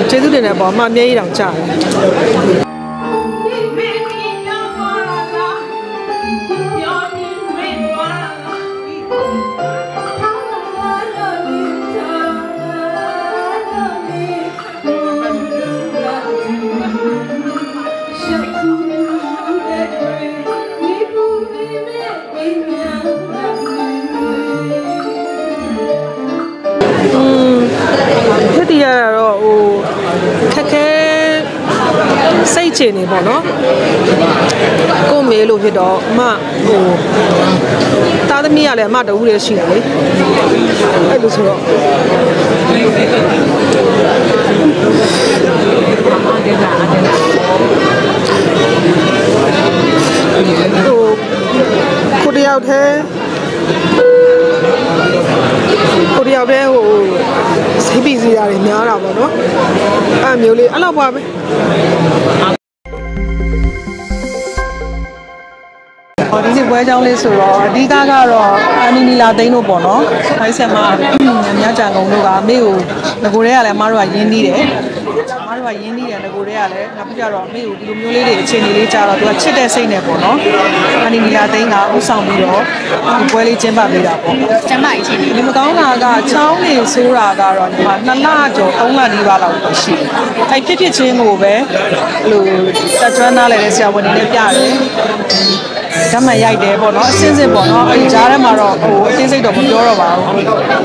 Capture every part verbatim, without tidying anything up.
ကျေးဇူးတင်တဲ့ပေါ်မှာအမြဲတမ်းတောင်ကြားတယ်ဖြစ်တည်ရတော့ဟိုခက်ခဲစိတ်ချနေပေါ့နော်ကိုမေးလို့ဖြစ်တော့အမဟိုသားသမီးကလည်းအမတဦးတည်းရှိတယ်လေအဲ့လိုဆိုတော့ဟိုကိုတယောက်တည်းကိုတယောက်တည်းဟိုစိတ်ပီစီရတယ်များတာပေါ့နော်အဲ့မျိုးလေးအဲ့လောက်ပါပဲဒီနေ့ပွဲကြောင်းလေးဆိုတော့အဓိကကတော့အနီနီလာသိန်းတို့ပေါ့နော်ဖိုက်ဆက်မှာမြတ်ကြံကုန်တို့ကမေကိုငကိုတွေကလည်းအမတို့ကရင်းနှီးတယ်အမတို့ကရင်းနှီးတယ်ငကိုတွေကလည်းနောက်ပြီးတော့မေကိုဒီလိုမျိုးလေးတွေအခြေအနေလေးကြားတော့သူကချစ်တဲ့စိတ်နဲ့ပေါ့နော်အနီနီလာသိန်းကဥဆောင်ပြီးတော့ဒီပွဲလေးကျင်းပပေးတာပေါ့ကျင်းပရေးရှိတယ်ဒီမကောင်းတာကချောင်းနေဆိုးတာကတော့ဒီမှာနှစ်လကျော်သုံးလနီးပါးလောက်ရှိတယ်အဲဖြစ်ဖြစ်ချင်းကိုပဲဟိုတက်ကျွမ်းသားလည်းဆရာဝန်တွေနဲ့ပြတယ်ဓာတ်မှန်ရိုက်တယ်ပေါ့နော်အစင်းစင်းပေါ့နော်အဲဒီကြားထဲမှာတော့ဟိုအသေးစိတ်တော့မပြောတော့ပါဘူး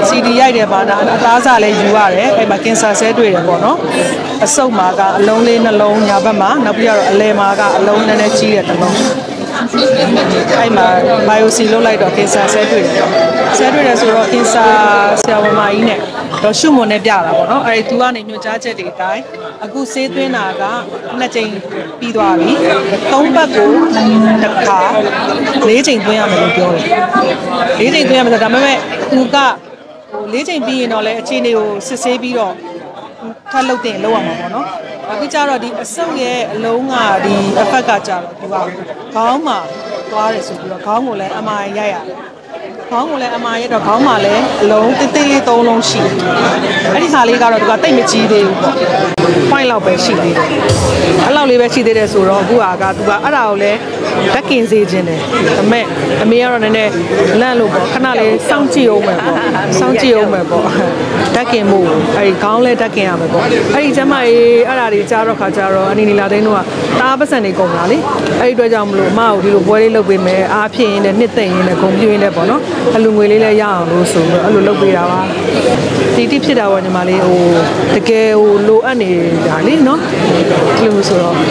စီ ဒီ ရိုက်တယ်ပါဒါအသားစားလည်းယူရတယ်အဲဒီမှာကင်ဆာဆဲတွေ့တယ်ပေါ့နော်အဆုပ်မှာကအလုံးလေးနှလုံးညာဘက်မှာနောက်ပြီးတော့အလဲမှာကအလုံးနည်းနည်းကြီးတဲ့တစ်လုံးအဲ့မှာ biopsy လုပ်လိုက်တော့ကင်ဆာဆဲတွေ့တယ်ဆဲတွေ့တယ်ဆိုတော့ကင်ဆာဆရာဝန်မကြီးနဲ့တော့ရှုမွန်နဲ့ပြတာပေါ့နော်အဲ့ဒီသူကနေညွှန်ကြားချက်တွေအတိုင်းအခုဆေးသွင်းတာကနှစ်ကြိမ်ပြီးသွားပြီသုံးပတ်ကိုတစ်ခါလေးကြိမ်သွင်းရမယ်လို့ပြောတယ်လေးကြိမ်သွင်းရမယ်ဆိုတော့ဒါပေမဲ့သူကဟိုလေးကြိမ်ပြီးရင်တော့လည်းအခြေအနေကိုစစ်ဆေးပြီးတော့ထပ်လုပ်တင်လုပ်ရမှာပေါ့နော်အခုကျတော့ဒီအဆုပ်ရဲ့အလုံးကဒီ effect ကကျတော့သူကခေါင်းမှာသွားတယ်ဆိုပြီးတော့ခေါင်းကိုလည်းအမားရိုက်ရတယ်ခေါင်းကိုလည်းအမားရိုက်တော့ခေါင်းမှာလည်းအလုံးတိတိလေးသုံးလုံးရှိတယ်အဲ့ဒီဟာလေးကတော့သူကတိတ်မကြီးသေးဘူးပေါ့ point လောက်ပဲရှိသေးတယ်အဲ့လောက်လေးပဲရှိသေးတယ်ဆိုတော့အခုဟာကသူကအဲ့ဒါကိုလည်းဓာတ်ကင်စေခြင်းတယ်အမေအမေကတော့နည်းနည်းလန့်လို့ပေါ့ခဏလေးစောင့်ကြည့်အောင်မယ်ပေါ့စောင့်ကြည့်အောင်မယ်ပေါ့ဓာတ်ကင်မှုအဲ့ဒီခေါင်းလဲဓာတ်ကင်ရမယ်ပေါ့အဲ့ဒီကျမကြီးအဲ့ဒါတွေကြားတော့ခါကြားတော့အနီနီလာသိန်းတို့ကတားပတ်စံနေကုန်တာလေအဲ့ဒီအတွက်ကြောင့်မလို့အမကိုဒီလိုပွဲလေးလုပ်ပေးမယ်အားဖြစ်ရင်းနဲ့နှစ်သိမ့်ရင်းနဲ့ဂုံပြင်းရင်းနဲ့ပေါ့နော်အလူငွေလေးလည်းရအောင်လို့ဆိုတော့အဲ့လိုလုပ်ပေးတာပါဒီတိဖြစ်တာပေါ့ညီမလေးဟိုတကယ်ဟိုလိုအပ်နေတာလေနော်ဒီလိုဆိုတော့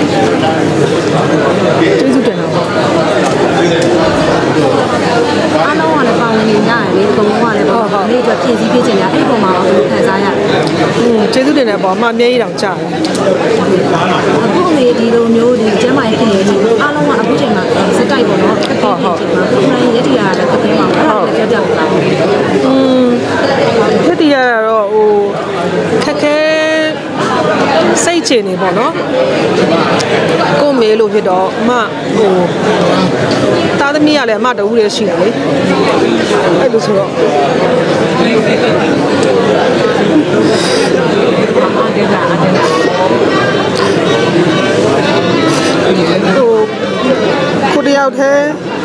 ကျေးဇူးတင်တော့အားလုံးကလည်းပေါင်းနေရတယ်လေအကုန်လုံးကလည်းပေါ့ဒီအတွက်ဖြည့်ဆည်းပေးခြင်းများအဲ့ဒီပုံမှာတော့ခံစားရတယ်อืมကျေးဇူးတင်တဲ့ပေါ်မှာအမြဲတမ်းတောင်ကြားတယ်အခုနေဒီလိုမျိုးဒီကျမရဲ့ခင်ရဲ့အားလုံးကအခုချိန်မှာစတိုက်ပေါ့နော်ဟုတ်ဟုတ်ဒီမှာခုနကရက်တီရတယ်တကယ်မှာဟုတ်တယ်ကြောက်ကြောက်ပါอืมဖြစ်တည်ရတော့ဟိုခက်ခဲစိတ်ချနေပေါ့နော်ကိုမေးလို့ဖြစ်တော့အမဟိုသားသမီးကလည်းအမတဦးတည်းရှိတယ်လေအဲ့လိုဆိုတော့ဟိုကိုတယောက်တည်း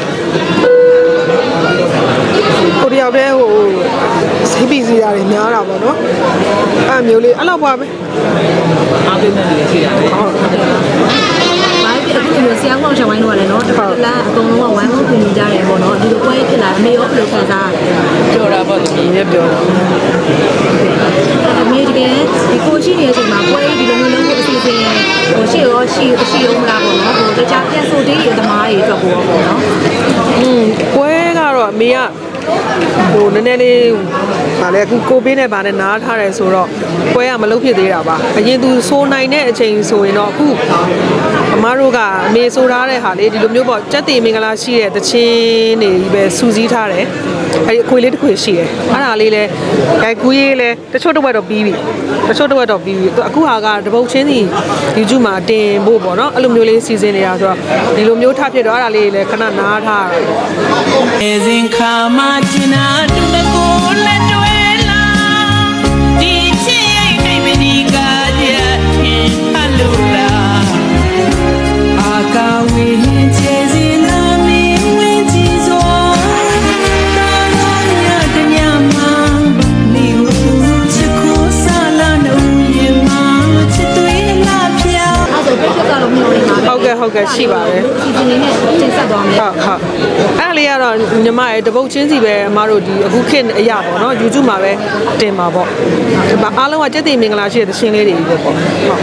ကိုတယောက်တည်းဟိုစိတ်ပီစီရတယ်များတာပေါ့နော်အဲ့မျိုးလေးအဲ့လောက်ပါပဲအားပေးနေတယ်ရှိရတယ်ဟုတ်ဘာဖြစ်အခုလိုဆရာမောင်ရှောင်းဝိုင်းတော့လည်းနော်တစ်ခါလာအကုန်လုံးကဝမ်းလုံးပြင်နေကြတယ်ပေါ့နော်ဒီလိုပွဲဖြစ်လာအမေရောဘယ်လိုခံစားရလဲပြောတာပေါ့ဒီနေ့ပြောတာအမေတကယ်ဒီကိုရှိနေတဲ့အချိန်မှာပွဲဒီလိုမျိုးလုံးဖို့အစီအစဉ်ဟိုရှိရောရှိရှိအောင်မလားပေါ့နော်ဟိုတခြားပြန်ဆိုတေးရသမားတွေအတွက်ပေါ့ပေါ့နော်อืมပွဲကတော့အမေကဟိုနည်းနည်းလေးဗာလဲအခုကိုပေးနဲ့ဗာနဲ့နားထားတယ်ဆိုတော့ပွဲကမလုပ်ဖြစ်သေးတာပါအရင်သူဆိုနိုင်တဲ့အချိန်ဆိုရင်တော့အခုအမားတို့ကအမေဆိုထားတဲ့ဟာလေးဒီလိုမျိုးပေါ့စက်တီမင်္ဂလာရှိတဲ့တချင်းတွေကြီးပဲစူးစီးထားတယ်အဲဒီအခွေလေးတစ်ခွေရှိတယ်အဲ့ဒါလေးလဲဂိုက်ကူးရေးလဲတချို့တစ်ဝက်တော့ပြီးပြီတချို့တစ်ဝက်တော့ပြီးပြီအခုဟာကတပုတ်ချင်းစီ YouTube မှာတင်ဖို့ပေါ့နော်အဲ့လိုမျိုးလေးစီစဉ်နေတာဆိုတော့ဒီလိုမျိုးထဖြစ်တော့အဲ့ဒါလေးလဲခဏနားထားတာေဇင်ခါမချင်နာတူတကိုလက်တွဲလာဒီချစ်ရိတ်မိတ်မဒီကကြဟုတ်ကဲ့ရှိပါတယ်ဒီဒီလေးနဲ့တင်ဆက်သွားမယ်ဟုတ်ဟုတ်အဲ့လေးကတော့ညီမရဲ့တပုတ်ချင်းစီပဲအမတို့ဒီအခုခေတ်အရာပေါ့နော် YouTube မှာပဲတင်ပါပေါ့ဒီမှာအားလုံးကကြက်တင်မင်္ဂလာရှိတဲ့သရှင်လေးတွေပဲပေါ့ဟုတ်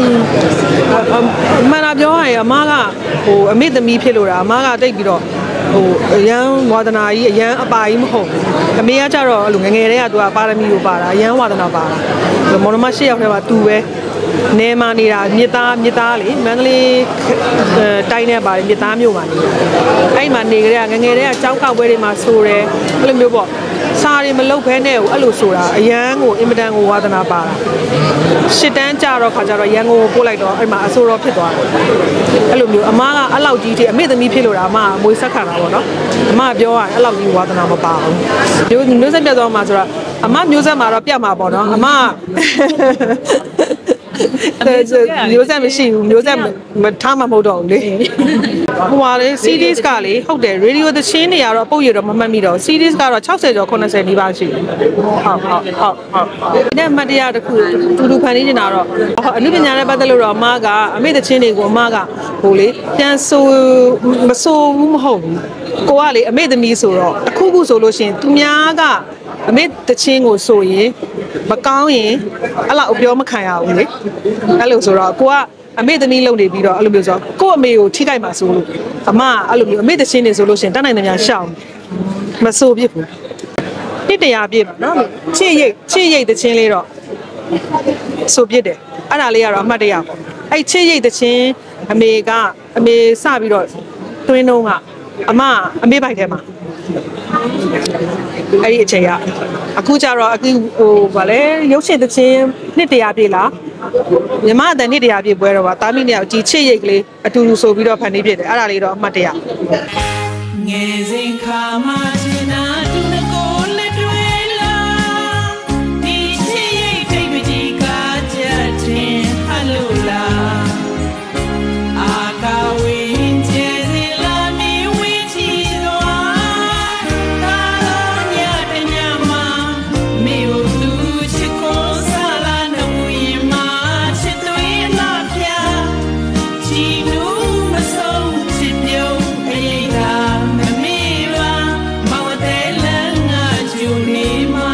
မှန်တာပြောရရင်အမကဟိုအမေသမီးဖြစ်လို့တာအမကတိတ်ပြီးတော့ဟိုအရန်ဝါဒနာကြီးအရန်အပါကြီးမဟုတ်အမေကကြတော့အဲ့လိုငငယ်တည်းကသူကပါရမီကိုပါတာအရန်ဝါဒနာပါတာမော်နမရှစ်ယောက်ထဲမှာသူပဲနေမနေတာမြစ်သားမြစ်သားလေမန္တလေးတိုင်းထဲပါတယ်မြစ်သားမြို့မှာနေအဲ့မှာနေကြတဲ့ငငယ်တည်းကကြောင်းကောက်ပွဲတွေမှာဆိုတယ်အဲ့လိုမျိုးပေါ့စာတွေမလုတ်ဖဲနဲ့ကိုအဲ့လိုဆိုတာအရန်ကိုအင်မတန်ကိုဝါဒနာပါတာရှစ်တန်းကြတော့ခါကြတော့ရန်ကုန်ကိုပို့လိုက်တော့အဲ့မှာအဆိုးတော့ဖြစ်သွားတယ်အဲ့လိုမျိုးအမကအဲ့လောက်ကြီးထိအမေသမီးဖြစ်လို့တာအမအမွေးဆက်ခံတာပေါ့နော်အမပြောရတယ်အဲ့လောက်ကြီးဝါဒနာမပါဘူးမျိုးမျိုးဆက်ပြတ်သွားမှာဆိုတာအမမျိုးဆက်မှာတော့ပြတ်မှာပေါ့နော်အမမျိုးဆက်မရှိဘူးမျိုးဆက်မထားမှမဟုတ်တော့ဘူးလေဟိုပါလေ series ကလေဟုတ်တယ် radio သချင်းတွေကတော့ပုတ်ရတော့မမှတ်မိတော့ series ကတော့၆၀ကျော်၉၀နီးပါးရှိတယ်ဟုတ်ဟုတ်ဟုတ်ဟုတ်ဒီနဲ့မတရားတစ်ခုတူတူဖန်နေနေတာတော့အနုပညာနဲ့ပတ်သက်လို့တော့အမကအမေသချင်းတွေကိုအမကဟိုလေပြန်ဆိုမဆိုဘူးမဟုတ်ဘူးကိုကလေအမေသမီးဆိုတော့အခုခုဆိုလို့ရှိရင်သူများကအမေတချင်းကိုဆိုရင်မကောင်းရင်အဲ့လောက်အပြောမခံရဘူးလေအဲ့လိုဆိုတော့ကိုကအမေသမီးလုံနေပြီးတော့အဲ့လိုမျိုးဆိုကို့အမေကိုထိခိုက်မှာဆိုလို့အမအဲ့လိုမျိုးအမေတချင်းနေဆိုလို့ရှိရင်တတ်နိုင်တယ်များရှောင်းမဆိုပြစ်ဘူးတစ်တရားပြစ်ပါနော်ချစ်ရိတ်ချစ်ရိတ်တချင်းလေးတော့ဆိုပြစ်တယ်အဲ့ဒါလေးကတော့အမှတ်တရပေါ့အဲ့ချစ်ရိတ်တချင်းအမေကအမေစပြီးတော့တွင်းတော့ကအမအမေပိုက်ထဲမှာအဲ့ဒီအချိန်ကအခုကျတော့အခုဟိုဗာလဲရုပ်ရှင်သချင်းနှစ်တရာပြည့်လားမြမအတန်နှစ်တရာပြည့်ပွဲတော့ဗာတာမီနေအောင်ကြီးချစ်ရိတ်ကလေးအတူတူဆိုပြီးတော့ဖန်တီးပြတယ်အဲ့ဒါလေးတော့အမှတ်တရငယ်စဉ်ခါမှချင်နာသူငကိုလက်တွေလာဒီချစ်ရိတ်ထိပ်ပကြီးကကြက်တင်ဟလိုလာအာကာဝင်းကျဲစီလာမီဝင်းချီသွားတာတော့ညတညမှာမေကိုသူချစ်ကိုစားလာနှဝင်းမှာချစ်သွေးလာပြချီနူးမဆုံးချစ်ပြုံးအရေးသာမမေ့ပါမောင်တဲ့လမ်းငါကျူနေမှာ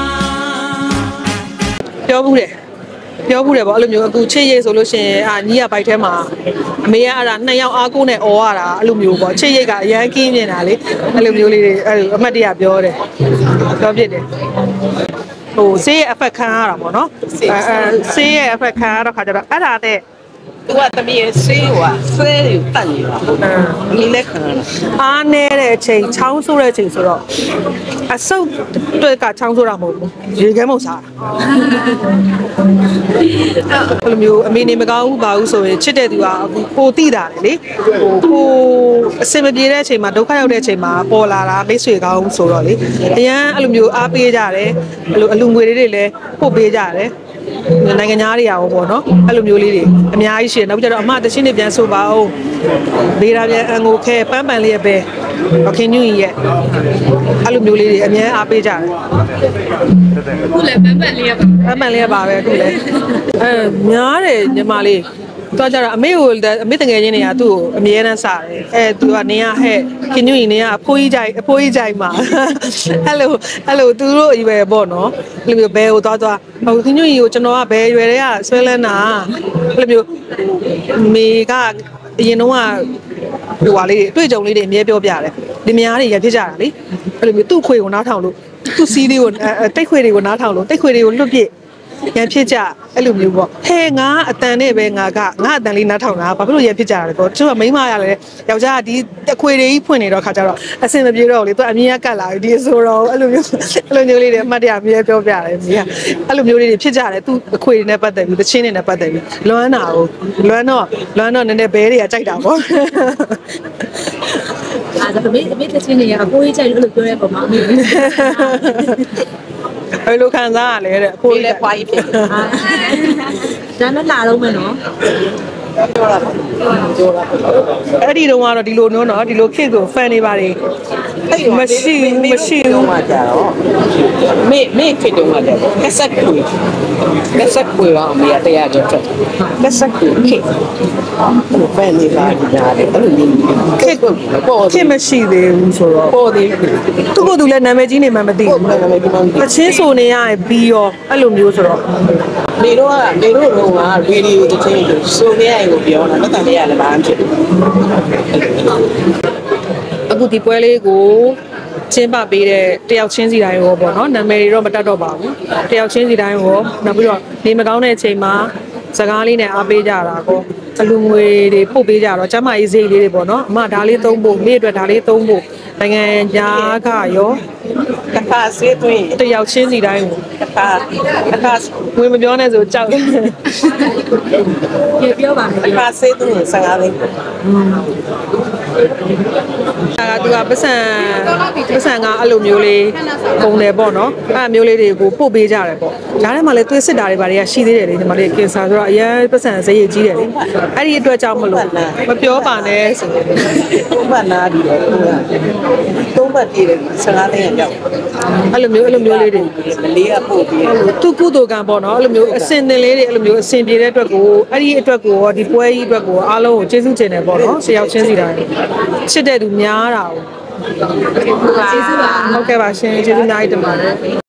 ပြောဘူးတယ်ပြောဘူးတယ်ပေါ့အဲ့လိုမျိုးအခုချစ်ရိတ်ဆိုလို့ရှိရင်အာညီကဘိုက်ထဲမှာအမေကအဲ့ဒါနှစ်ယောက်အားကိုးနဲ့អော်ရတာအဲ့လိုမျိုးပေါ့ချစ်ရိတ်ကအရန်ကင်းနေတာလေအဲ့လိုမျိုးလေးတွေအဲ့လိုအမှတ်တရပြောတယ်ပြောပြတယ်ဟိုဆေးရဲ့ effect ခံရတာပေါ့နော်အဲဆေးရဲ့ effect ခံရတော့ခါကျတော့အဲ့ဒါတဲ့သူကတမီးဆေးဟိုဆဲတွေတတ်နေတာဒီလက်ခံအားနေတဲ့အချိန်ချောင်းဆိုးတဲ့အချိန်ဆိုတော့အဆုပ်တွက်ကချောင်းဆိုးတာမဟုတ်ဘူးရေခဲမုတ်စားတာဘယ်လိုမျိုးအမေနေမကောင်းဘူးပါဘူးဆိုရင်ချစ်တဲ့သူကအခုပိုတိတာလေဟိုကိုအစင်မပြေတဲ့အချိန်မှာဒုက္ခရောက်တဲ့အချိန်မှာပေါ်လာတာမိတ်ဆွေကောင်းဆိုတော့လေအရန်အဲ့လိုမျိုးအားပေးကြတယ်အဲ့လိုအလူငွေလေးတွေလည်းပို့ပေးကြတယ်နိုင်ငံသားတွေရအောင်ပေါ့နော်အဲ့လိုမျိုးလေးတွေအများကြီးရှိတယ်နောက်ကျတော့အမတချင်းတွေပြန်ဆိုပါအောင်ဒေတာပြန်အန်ကိုခဲပန်းပန်လေးရဲ့ပဲခင်ညူကြီးရဲ့အဲ့လိုမျိုးလေးတွေအများအားပေးကြတယ်ခုလည်းပန်းပန်လေးရပါပန်းပန်လေးရပါပဲအခုလည်းအဲများတယ်ညီမလေးတော့ကြတော့အမေကိုအမေတငယ်ချင်းတွေကသူ့ကိုအမြဲတမ်းစားတယ်အဲသူကနေရဟဲ့ခင်ညူကြီးနေကအဖိုးကြီးကြိုက်အဖိုးကြီးကြိုက်မှာအဲ့လိုအဲ့လိုသူတို့အရွယ်ပေါ့နော်အဲ့လိုမျိုးဘဲကိုသွားသွားဟိုခင်ညူကြီးကိုကျွန်တော်ကဘဲရွယ်တွေကဆွဲလန်းတာအဲ့လိုမျိုးမိကအရင်တော့ကဟိုဟာလေးတွေတွေ့ကြုံလေးတွေအမြဲပြောပြတယ်ဒီများတွေရဖြစ်ကြတာလေအဲ့လိုမျိုးသူ့ခွေကိုနားထောင်လို့သူ့စီးလေးကိုတိတ်ခွေတွေကိုနားထောင်လို့တိတ်ခွေတွေကိုလွတ်ပြစ်ရန်ဖြစ်ကြအဲ့လိုမျိုးပေါ့ဟဲငါအတန်နဲ့ပဲငါကငါအတန်လေးနားထောင်တာဘာဖြစ်လို့ရန်ဖြစ်ကြတာလဲပေါ့သူကမိန်းမရလဲယောက်ျားကဒီအခွေတွေကြီးဖွင့်နေတော့ခါကြတော့အစင်မပြေတော့လေသူအမြင်ကကတ်လာပြီဒီဆိုတော့အဲ့လိုမျိုးအဲ့လိုမျိုးလေးတွေအမှတ်တရအမြဲပြောပြတယ်မိကအဲ့လိုမျိုးလေးတွေဖြစ်ကြတယ်သူအခွေတွေနဲ့ပတ်သက်ပြီးတချင်းတွေနဲ့ပတ်သက်ပြီးလွမ်းတာကိုလွမ်းတော့လွမ်းတော့နည်းနည်းဘဲတွေကကြိုက်တာပေါ့အဲ့ဒါမေမေတချင်းတွေကအကိုကြီးကြိုက်လို့ပြောရဲပုံမှာဘယ်လိုခံစားရလဲတဲ့အဖိုးလည်းဖွားကြီးဖြစ်ဒါနဲ့လာတော့မယ်နော်ပြောတာပြောတာအဲ့ဒီတော့ကတော့ဒီလိုမျိုးနော်ဒီလိုခေတ်ကို fan နေပါတယ်မရှိဘူးမရှိဘူးမှာကြတော့မေမေခေတုံးကလည်းကက်ဆက်ကွေကက်ဆက်ကွေတော့အမေတရားကြောထွက်ကက်ဆက်ကွေခေဟိုဖန်နေပါဒီနားတယ်အဲ့လိုမျိုးခေတ်ကိုပေါ်ခေတ်မရှိသေးဘူးဆိုတော့ပေါ်သေးဘူးသူကသူလည်းနာမည်ကြီးနေမှမသိဟုတ်ဘူးကဲ့နာမည်ဒီမှာတချင်းဆိုနေရပြီးရောအဲ့လိုမျိုးဆိုတော့နေတော့ကနေတော့တော့ကရေဒီယိုတစ်ချိန်ဆိုနေရကိုပြောတာတက်တန်လေးရလည်းမအားဖြစ်ဘူးအခုဒီပွဲလေးကိုချင်းပပေးတဲ့တယောက်ချင်းစီတိုင်းရောပေါ့နော်နာမည်တွေတော့မတတ်တော့ပါဘူးတယောက်ချင်းစီတိုင်းရောနောက်ပြီးတော့နေမကောင်းတဲ့အချိန်မှာစကားလေးနဲ့အားပေးကြတာကောအလူငွေတွေပို့ပေးကြတော့ကျမကြီးစိတ်လေးတွေပေါ့နော်အမဒါလေးသုံးဖို့မိအတွက်ဒါလေးသုံးဖို့နိုင်ငံသားကရောတခါဆေးသွင်းတယောက်ချင်းစီတိုင်းကိုတခါတခါဝင်မပြောနဲ့ဆိုကြောက်တယ်ပြေပြောပါမယ်တခါဆေးသွင်းဆန်ကားလေးအဲဒါသူကပတ်စံပတ်စံကအဲ့လိုမျိုးလေးပုံတယ်ပေါ့နော်အဲ့မျိုးလေးတွေကိုပို့ပေးကြတယ်ပေါ့ဒါထဲမှာလည်းသွေးစစ်တာတွေဘာတွေကရှိသေးတယ်လေဒီမှာလေးကင်ဆာဆိုတော့အရင်ပတ်စံဈေးကြီးတယ်လေအဲ့ဒီအတွက်ကြောင့်မလို့မပြောပါနဲ့ဆိုသုံးပတ်နားပြီးတော့သုံးပတ်တည်တယ်ဆန်ကားလေးရောက်အဲ့လိုမျိုးအဲ့လိုမျိုးလေးတွေလေးကပို့ပြီးသူကုသိုလ်ကံပေါ့နော်အဲ့လိုမျိုးအစင်တင်လေးတွေအဲ့လိုမျိုးအစင်ပြေတဲ့အတွက်ကိုအဲ့ဒီအတွက်ကိုဒီပွဲကြီးအတွက်ကိုအားလုံးကိုကျေးဇူးတင်တယ်ပေါ့နော်ဆရာချင်းစီတိုင်းချစ်တဲ့သူများတာကိုကျေးဇူးပါဟုတ်ကဲ့ပါရှင်ကျေးဇူးအများကြီးတင်ပါတယ်